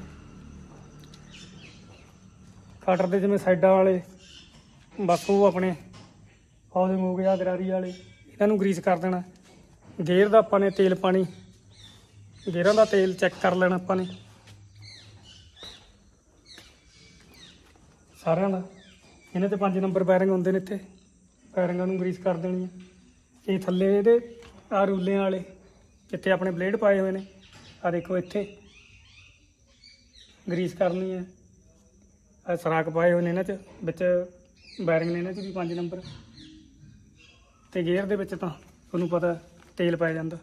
ਕਟਰ ਦੇ ਜਿਵੇਂ ਸਾਈਡਾਂ ਵਾਲੇ ਬਸ ਉਹ ਆਪਣੇ ਹੌਜ਼ਿੰਗ ਹੋ ਗਿਆ ਗਰਾਰੀ ਵਾਲੇ ਇਹਨਾਂ ਨੂੰ ਗਰੀਸ ਕਰ ਦੇਣਾ। ਗੇਅਰ ਦਾ ਆਪਾਂ ਨੇ ਤੇਲ ਪਾਣੀ ਗੇਅਰਾਂ ਦਾ ਤੇਲ ਚੈੱਕ ਕਰ ਲੈਣਾ ਆਪਾਂ ਨੇ ਸਾਰਿਆਂ ਦਾ। ਇਹਨਾਂ ਤੇ ਪੰਜ ਨੰਬਰ ਬੈਰਿੰਗ ਹੁੰਦੇ ਨੇ। ਇੱਥੇ ਬੈਰਿੰਗਾਂ ਨੂੰ ਗਰੀਸ ਕਰ ਦੇਣੀ ਹੈ। ਇਹ ਥੱਲੇ ਇਹਦੇ ਆਹ ਰੂਲਿਆਂ ਵਾਲੇ ਜਿੱਥੇ ਆਪਣੇ ਬਲੇਡ ਪਾਏ ਹੋਏ ਨੇ ਆ ਦੇਖੋ ਇੱਥੇ ਗਰੀਸ ਕਰਨੀ ਹੈ। ਆ ਸਰਾਕ ਪਾਏ ਹੋਏ ਨੇ ਇਹਨਾਂ 'ਚ ਵਿੱਚ ਬੈਰਿੰਗ ਨੇ ਇਹਨਾਂ 'ਚ ਵੀ ਪੰਜ ਨੰਬਰ। ਤੇ ਗੇਅਰ ਦੇ ਵਿੱਚ ਤਾਂ ਤੁਹਾਨੂੰ ਪਤਾ ਤੇਲ ਪਾਇਆ ਜਾਂਦਾ।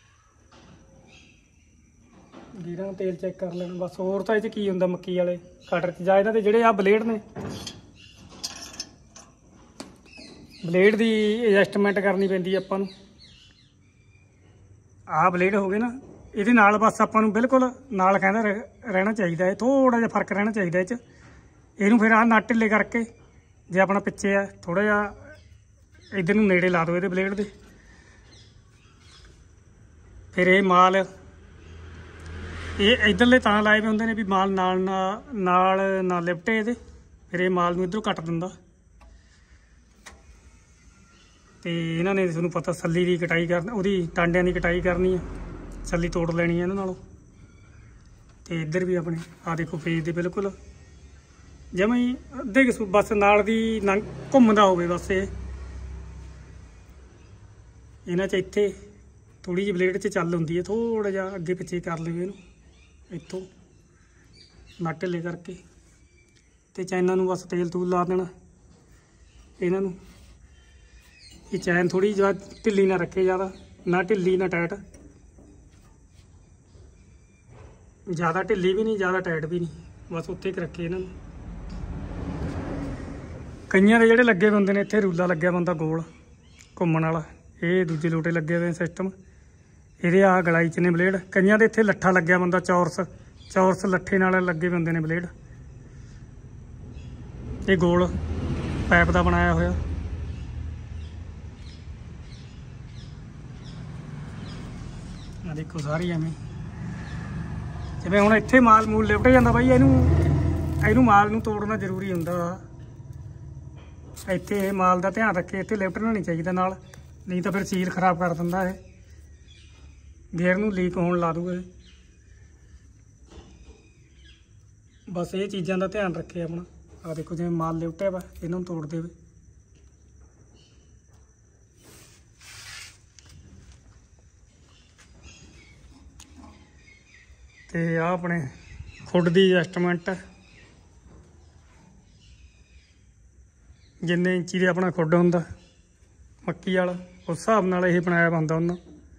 ਗੇਅਰਾਂ ਦਾ ਤੇਲ ਚੈੱਕ ਕਰ ਲੈਣਾ ਬਸ। ਹੋਰ ਤਾਂ ਇਹ 'ਚ ਕੀ ਹੁੰਦਾ ਮੱਕੀ ਵਾਲੇ ਕਟਰ 'ਚ ਜਾਂ ਇਹਨਾਂ ਦੇ ਜਿਹੜੇ ਆ ਬਲੇਡ ਨੇ ਬਲੇਡ ਦੀ ਐਡਜਸਟਮੈਂਟ ਕਰਨੀ ਪੈਂਦੀ ਹੈ ਆਪਾਂ ਨੂੰ। ਆਹ ਬਲੇਡ ਹੋ ਗਏ ਨਾ ਇਹਦੇ ਨਾਲ ਬਸ ਆਪਾਂ ਨੂੰ ਬਿਲਕੁਲ ਨਾਲ ਕਹਿੰਦਾ ਰਹਿ- ਰਹਿਣਾ ਚਾਹੀਦਾ ਹੈ, ਥੋੜਾ ਜਿਹਾ ਫਰਕ ਰਹਿਣਾ ਚਾਹੀਦਾ ਇਹ 'ਚ। ਇਹਨੂੰ ਫਿਰ ਆਹ ਨਟ ਢਿੱਲੇ ਕਰਕੇ ਜੇ ਆਪਣਾ ਪਿੱਛੇ ਆ ਥੋੜਾ ਜਿਹਾ ਇੱਧਰ ਨੂੰ ਨੇੜੇ ਲਾ ਦਿਓ ਇਹਦੇ ਬਲੇਡ ਦੇ, ਫਿਰ ਇਹ ਮਾਲ ਇਹ ਇੱਧਰਲੇ ਤਾਂ ਲਾਏ ਵੇ ਹੁੰਦੇ ਨੇ ਵੀ ਮਾਲ ਨਾਲ ਨਾ- ਨਾਲ ਨਾ ਲਿਪਟੇ ਇਹਦੇ, ਫਿਰ ਇਹ ਮਾਲ ਨੂੰ ਇੱਧਰੋਂ ਕੱਟ ਦਿੰਦਾ। ਤੇ ਇਹਨਾਂ ਨੇ ਤੁਹਾਨੂੰ ਪਤਾ ਸੱਲੀ ਦੀ ਕਟਾਈ ਕਰ ਉਹਦੀ ਟਾਂਡਿਆਂ ਦੀ ਕਟਾਈ ਕਰਨੀ ਆ, ਸੱਲੀ ਤੋੜ ਲੈਣੀ ਆ ਇਹਨਾਂ ਨਾਲੋਂ। ਤੇ ਇੱਧਰ ਵੀ ਆਪਣੇ ਆ ਦੇਖੋ ਫੇਸ ਦੇ ਬਿਲਕੁਲ ਜਮਾਂ ਹੀ ਅੱਧੇ ਕੁ ਸੂ- ਬਸ ਨਾਲ ਦੀ ਨੰਗ ਘੁੰਮਦਾ ਹੋਵੇ ਬਸ। ਇਹ ਇਹਨਾਂ 'ਚ ਇੱਥੇ ਥੋੜੀ ਜਿਹੀ ਬਲੇਡ 'ਚ ਚੱਲ ਹੁੰਦੀ ਹੈ, ਥੋੜਾ ਜਿਹਾ ਅੱਗੇ ਪਿੱਛੇ ਕਰ ਲਵੇ ਇਹਨੂੰ ਇੱਥੋਂ ਨਟ ਢਿੱਲੇ ਕਰਕੇ, ਤੇ ਚੈਨਾਂ ਨੂੰ ਬਸ ਤੇਲ ਤੂਲ ਲਾ ਦੇਣਾ ਇਹਨਾਂ ਨੂੰ। ਇਹ ਚੈਨ ਥੋੜੀ ਜਿਹਾ ਢਿੱਲੀ ਨਾ ਰੱਖੇ, ਜ਼ਿਆਦਾ ਨਾ ਢਿੱਲੀ ਨਾ ਟਾਈਟ, ਜ਼ਿਆਦਾ ਢਿੱਲੀ ਵੀ ਨਹੀਂ ਜ਼ਿਆਦਾ ਟਾਈਟ ਵੀ ਨਹੀਂ, ਬਸ ਉੱਥੇ ਕੁ ਰੱਖੇ ਇਹਨਾਂ ਨੂੰ। ਕਈਆਂ ਦੇ ਜਿਹੜੇ ਲੱਗੇ ਹੁੰਦੇ ਨੇ ਇੱਥੇ ਰੂਲਾ ਲੱਗਿਆ ਹੁੰਦਾ ਗੋਲ ਘੁੰਮਣ ਵਾਲਾ, ਇਹ ਦੂਜੇ ਲੋਟੇ ਲੱਗੇ ਹੋਏ ਸਿਸਟਮ ਇਹਦੇ। ਆ ਗਲਾਈ 'ਚ ਨੇ ਬਲੇਡ, ਕਈਆਂ ਦੇ ਇੱਥੇ ਲੱਠਾ ਲੱਗਿਆ ਹੁੰਦਾ ਚੌਰਸ, ਚੌਰਸ ਲੱਠੇ ਨਾਲ ਲੱਗੇ ਹੁੰਦੇ ਨੇ ਬਲੇਡ। ਇਹ ਗੋਲ ਪਾਈਪ ਦਾ ਬਣਾਇਆ ਹੋਇਆ। ਆ ਦੇਖੋ ਸਾਰੀ ਐਵੇਂ ਜਿਵੇਂ ਹੁਣ ਇੱਥੇ ਮਾਲ ਮੂਲ ਲਿਪਟ ਜਾਂਦਾ ਬਾਈ, ਇਹਨੂੰ ਇਹਨੂੰ ਮਾਲ ਨੂੰ ਤੋੜਨਾ ਜ਼ਰੂਰੀ ਹੁੰਦਾ। ਇੱਥੇ ਇਹ ਮਾਲ ਦਾ ਧਿਆਨ ਰੱਖੇ, ਇੱਥੇ ਲਿਪਟਣਾ ਨਹੀਂ ਚਾਹੀਦਾ ਨਾਲ, ਨਹੀਂ ਤਾਂ ਫਿਰ ਸੀਲ ਖਰਾਬ ਕਰ ਦਿੰਦਾ ਇਹ, ਗੇਅਰ ਨੂੰ ਲੀਕ ਹੋਣ ਲਾ ਦੂਗਾ ਇਹ। ਬਸ ਇਹ ਚੀਜ਼ਾਂ ਦਾ ਧਿਆਨ ਰੱਖੇ ਆਪਣਾ। ਆ ਦੇਖੋ ਜਿਵੇਂ ਮਾਲ ਲਿਪਟਿਆ ਵਾ, ਇਹਨਾਂ ਨੂੰ ਤੋੜ ਦੇਵੇ। ਤੇ ਆ ਆਪਣੇ ਖੁੱਡ ਦੀ ਐਡਜਸਟਮੈਂਟ, ਜਿੰਨੇ ਇੰਚੀ ਦੇ ਆਪਣਾ ਖੁੱਡ ਹੁੰਦਾ ਮੱਕੀ ਵਾਲਾ, ਉਸ ਹਿਸਾਬ ਨਾਲ ਇਹ ਬਣਾਇਆ ਹੁੰਦਾ ਉਹਨਾਂ।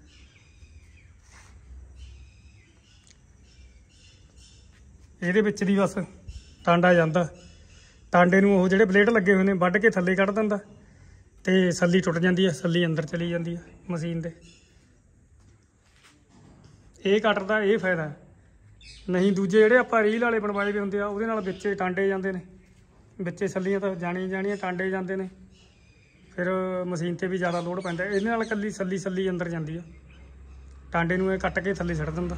ਇਹਦੇ ਵਿੱਚ ਦੀ ਬਸ ਟਾਂਡਾ ਜਾਂਦਾ, ਟਾਂਡੇ ਨੂੰ ਉਹ ਜਿਹੜੇ ਬਲੇਡ ਲੱਗੇ ਹੋਏ ਨੇ ਵੱਢ ਕੇ ਥੱਲੇ ਕੱਢ ਦਿੰਦਾ, ਤੇ ਸੱਲੀ ਟੁੱਟ ਜਾਂਦੀ ਹੈ, ਸੱਲੀ ਅੰਦਰ ਚਲੀ ਜਾਂਦੀ ਹੈ ਮਸ਼ੀਨ ਦੇ। ਇਹ ਕਟਰ ਦਾ ਇਹ ਫਾਇਦਾ। ਨਹੀਂ ਦੂਜੇ ਜਿਹੜੇ ਆਪਾਂ ਰੀਲ ਵਾਲੇ ਬਣਵਾਏ ਵੀ ਹੁੰਦੇ ਆ, ਉਹਦੇ ਨਾਲ ਵਿੱਚੇ ਟਾਂਡੇ ਜਾਂਦੇ ਨੇ, ਵਿੱਚੇ ਸੱਲੀਆਂ ਤਾਂ ਜਾਣੀ ਜਾਣੀਆਂ ਟਾਂਡੇ ਜਾਂਦੇ ਨੇ, ਫਿਰ ਮਸ਼ੀਨ 'ਤੇ ਵੀ ਜ਼ਿਆਦਾ ਲੋਡ ਪੈਂਦਾ। ਇਹਦੇ ਨਾਲ ਇਕੱਲੀ ਸੱਲੀ ਸੱਲੀ ਅੰਦਰ ਜਾਂਦੀ ਆ, ਟਾਂਡੇ ਨੂੰ ਇਹ ਕੱਟ ਕੇ ਥੱਲੇ ਛੱਡ ਦਿੰਦਾ।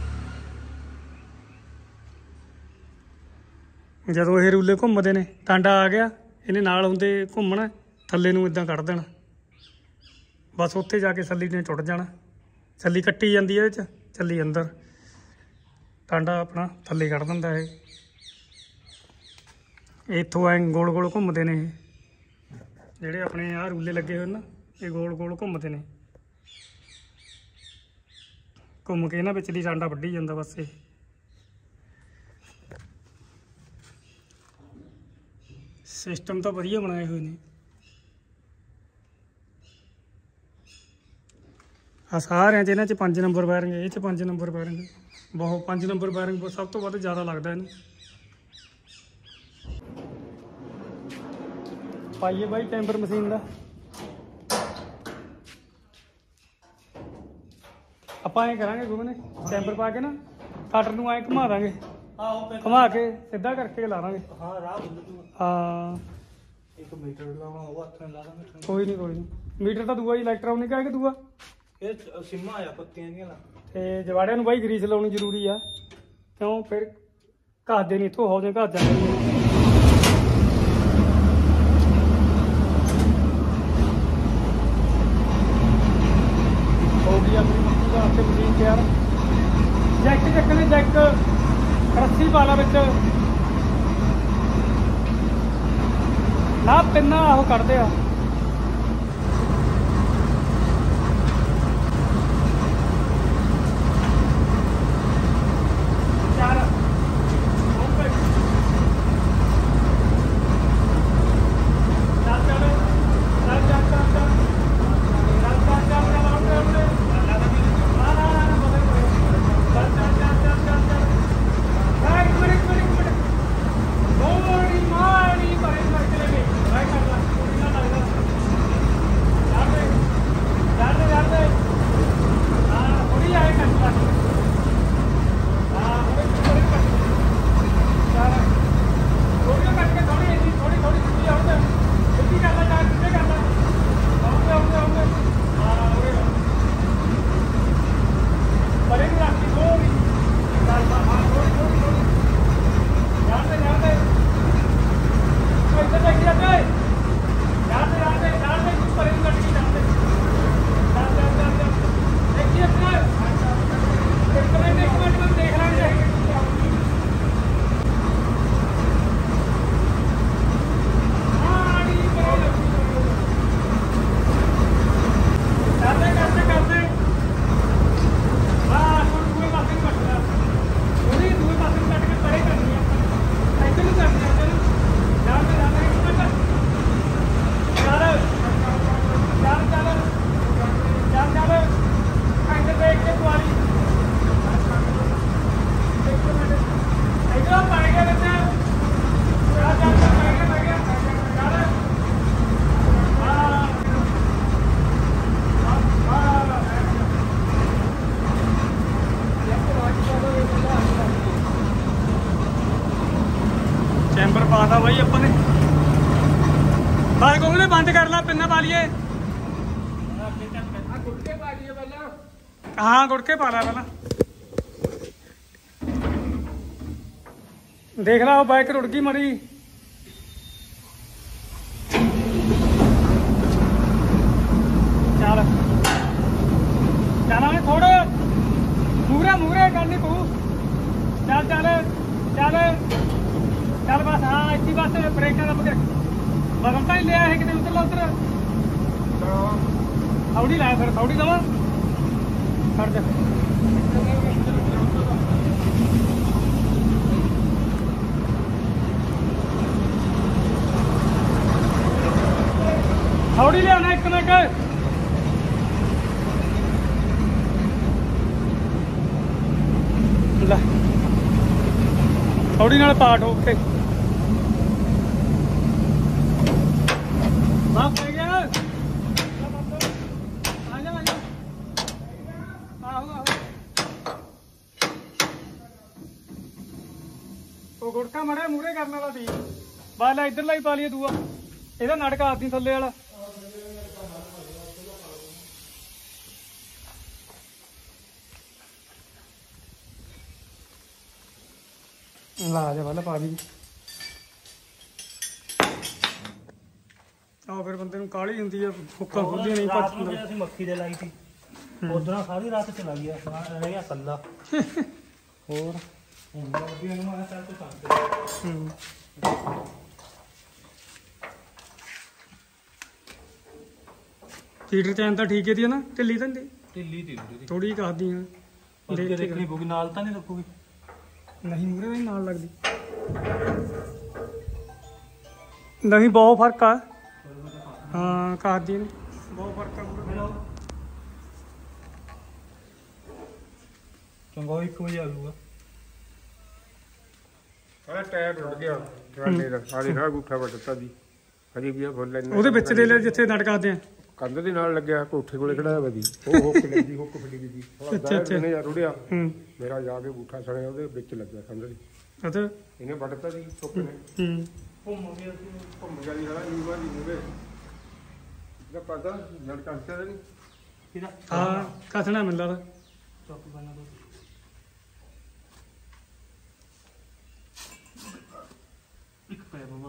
ਜਦੋਂ ਇਹ ਰੂਲੇ ਘੁੰਮਦੇ ਨੇ, ਟਾਂਡਾ ਆ ਗਿਆ ਇਹਨੇ ਨਾਲ ਹੁੰਦੇ ਘੁੰਮਣਾ, ਥੱਲੇ ਨੂੰ ਇੱਦਾਂ ਕੱਢ ਦੇਣਾ, ਬਸ ਉੱਥੇ ਜਾ ਕੇ ਸੱਲੀ ਨੇ ਟੁੱਟ ਜਾਣਾ। ਸੱਲੀ ਕੱਟੀ ਜਾਂਦੀ ਹੈ ਇਹਦੇ 'ਚ, ਸੱਲੀ ਅੰਦਰ, ਟਾਂਡਾ ਆਪਣਾ ਥੱਲੇ ਕੱਢ ਦਿੰਦਾ ਇਹ। ਇੱਥੋਂ ਐਂ ਗੋਲ ਗੋਲ ਘੁੰਮਦੇ ਨੇ ਇਹ ਜਿਹੜੇ ਆਪਣੇ ਆਹ ਰੂਲੇ ਲੱਗੇ ਹੋਏ ਨਾ, ਇਹ ਗੋਲ ਗੋਲ ਘੁੰਮਦੇ ਨੇ, ਘੁੰਮ ਕੇ ਇਹਨਾਂ ਵਿੱਚ ਦੀ ਟਾਂਡਾ ਵੱਢੀ ਜਾਂਦਾ ਬਸ। ਇਹ ਸਿਸਟਮ ਤਾਂ ਵਧੀਆ ਬਣਾਏ ਹੋਏ ਨੇ। ਆ ਸਾਰਿਆਂ 'ਚ ਇਹਨਾਂ 'ਚ ਪੰਜ ਨੰਬਰ ਵਾਇਰਿੰਗ, ਇਹ 'ਚ ਪੰਜ ਨੰਬਰ ਵਾਇਰਿੰਗ, ਬਹੁਤ ਪੰਜ ਨੰਬਰ ਵਾਇਰਿੰਗ ਸਭ ਤੋਂ ਵੱਧ ਜ਼ਿਆਦਾ ਲੱਗਦਾ ਇਹਨੂੰ। ਪਾਈਏ ਬਾਈ ਟੈਂਪਰ ਮਸ਼ੀਨ ਦਾ ਆਪਾਂ ਐਂ ਕਰਾਂਗੇ ਗੁਰਨੇ, ਟੈਂਪਰ ਪਾ ਕੇ ਨਾ ਕਟਰ ਨੂੰ ਐਂ ਘੁਮਾ ਦਾਂਗੇ, ਘੁਮਾ ਕੇ ਸਿੱਧਾ ਕਰਕੇ ਲਾ ਦਾਂਗੇ। ਹਾਂ ਰਾਹ ਬੁੱਲ ਜੂਗਾ, ਹਾਂ ਇੱਕ ਮੀਟਰ ਲਾਵਾਂ ਉਹ ਹੱਥ ਨਾਲ ਲਾ ਦਾਂਗੇ। ਕੋਈ ਨਹੀਂ ਕੋਈ ਨਹੀਂ, ਮੀਟਰ ਤਾਂ ਦੂਆ ਹੀ ਇਲੈਕਟ੍ਰੋਨਿਕ ਹੈ ਕਿ ਦੂਆ। ਇਹ ਸਿੰਮਾ ਆ ਪੱਤੀਆਂ ਦੀਆਂ ਲਾ, ਤੇ ਜਵਾੜਿਆਂ ਨੂੰ ਬਾਈ ਗਰੀਸ ਲਾਉਣੀ ਜ਼ਰੂਰੀ ਆ, ਕਿਉਂ ਫਿਰ ਘਰ ਦੇ ਨਹੀਂ ਇੱਥੋਂ ਹੋ ਜਾਏ ਘਰ ਜਾਂਦੇ। ਹੋ ਗਈ ਆਪਣੀ ਮੱਕੀ ਵਾਸਤੇ ਮਸ਼ੀਨ ਤਿਆਰ। ਜੈਕ ਚੱਕਣੇ, ਜੈਕ ਰੱਸੀ ਪਾ ਲਾ ਵਿੱਚ ਨਾ, ਪਿੰਨਾ ਉਹ ਕੱਢਦੇ ਆ। ਪਾ ਲਈਏ ਆ ਗੁੱਟੇ ਪਾ ਦਈਏ ਪਹਿਲਾਂ। ਹਾਂ ਗੁੜ ਕੇ ਪਾ ਲੈ ਪਹਿਲਾਂ ਦੇਖ ਲਾ ਉਹ ਬਾਈਕ ਰੁੜ ਗਈ ਮੜੀ ਚੱਲ ਚੱਲ ਥੋੜਾ ਮੂਰੇ ਮੂਰੇ ਕਰਨੀ ਪਊ ਚੱਲ ਚੱਲ ਚੱਲ ਚੱਲ ਬਸ ਹਾਂ ਇੱਥੇ ਬਸ ਬ੍ਰੇਕਾਂ ਦਾ ਬਗੈਰ ਬਦਲ ਤਾਂ ਹੀ ਲਿਆ ਹੈ ਕਿਤੇ ਉਤਰ ਲਾ ਉਤਰ ਥੋੜੀ ਲਾਇਆ ਫਿਰ ਥੋੜੀ ਦਵਾ ਖੜ ਜਾ ਥੋੜੀ ਲਿਆਉਣਾ ਇੱਕ ਮਿੰਟ ਲੈ ਥੋੜੀ ਨਾਲ ਪਾਟ ਓਕੇ ਬਾਪ ਪੈ ਗਿਆ ਆ ਜਾ ਆ ਜਾ ਆਹੋ ਆਹੋ ਉਹ ਗੁੜਕਾ ਮੜਿਆ ਮੂਰੇ ਕਰਨ ਵਾਲਾ ਸੀ ਬਾਲਾ ਇੱਧਰਲਾ ਹੀ ਪਾ ਲਈਏ ਦੂਆ ਇਹਦਾ ਨੜਕ ਆਦੀ ਥੱਲੇ ਵਾਲਾ ਲਾ ਜਾ ਵਾਲਾ ਪਾ ਦੀ ਆਹ ਫਿਰ ਬੰਦੇ ਨੂੰ ਕਾਹਲੀ ਹੁੰਦੀ ਆ ਫੁੱਕਾਂ ਖੁੱਲੀਆਂ ਨਹੀਂ ਰਾਤ ਨੂੰ ਪੱਟ ਅਸੀਂ ਮੱਖੀ ਦੇ ਲਾਈ ਸੀ ਉਧਰ ਸਾਰੀ ਰਾਤ ਚਲਾ ਗਿਆ ਰਹਿ ਗਿਆ ਕੱਲਾ ਹੋਰ ਹੁਣ ਲੱਗੀ ਨੂੰ ਆ ਚੱਲ ਤੂੰ ਕੰਮ ਹੂੰ ਫੀਡਰ ਚੈਨ ਤਾਂ ਠੀਕ ਹੈ ਦੀ ਨਾ ਢਿੱਲੀ ਤਾਂ ਨਹੀਂ ਢਿੱਲੀ ਢਿੱਲੀ ਥੋੜੀ ਕਰਦੀ ਆ ਅੱਗੇ ਦੇਖਣੀ ਪਊਗੀ ਨਾਲ ਤਾਂ ਨਹੀਂ ਰੱਖੂਗੀ ਨਹੀਂ ਮੂਰੇ ਵੀ ਨਾਲ ਲੱਗਦੀ ਨਹੀਂ ਬਹੁਤ ਫਰਕ ਆ ਹਾਂ ਕਰਦੀ ਨੇ ਬਹੁਤ ਫਰਕ ਆ ਮੂਰੇ ਚੰਗਾ ਇੱਕ ਵਜੇ ਆ ਜਾਊਗਾ ਆ ਟਾਇਰ ਰੁੜ ਗਿਆ ਟਰਾਲੇ ਦਾ ਸਾਰੇ ਰਾਹ ਗੁੱਠਾ ਵੱਟਤਾ ਦੀ ਹਜੇ ਵੀ ਆ ਫੁੱਲ ਲੈਣਾ ਉਹਦੇ ਵਿੱਚ ਦੇ ਲੈ ਜਿੱਥੇ ਨਟਕਾਦੇ ਆ ਕੰਧ ਦੇ ਨਾਲ ਲੱਗਿਆ ਕੋਠੇ ਕੋਲੇ ਖੜਾ ਵਧੀ ਉਹ ਹੁੱਕ ਲੱਗੀ ਹੁੱਕ ਫੜੀ ਗਈ ਅੱਛਾ, ਅੱਛਾ। ਇਹਨੇ ਯਾਰ ਰੁੜਿਆ ਹੂੰ ਮੇਰਾ ਜਾ ਕੇ ਗੁੱਠਾ ਸੜਿਆ ਉਹਦੇ ਵਿੱਚ ਲੱਗਿਆ ਕੰਧ ਦੇ ਅੱਛਾ ਇਹਨੇ ਵੱਟਤਾ ਦੀ ਸੁੱਕ ਨੇ ਹੂੰ ਘੁੰਮ ਗਿਆ ਸੀ ਘੁੰਮ ਗਿਆ ਜੀ ਹਲਾ ਨੀਵਾ ਦੀ ਮੂਰੇ ਇਹਦਾ ਪਤਾ ਲੜ ਕੰਚਾ ਨਹੀਂ ਕਿਹਦਾ ਹਾਂ ਕਸਣਾ ਮੈਨੂੰ ਲੱਗਦਾ ਚੌਕ ਬਣਾ ਦੋ ਇੱਕ ਪੈ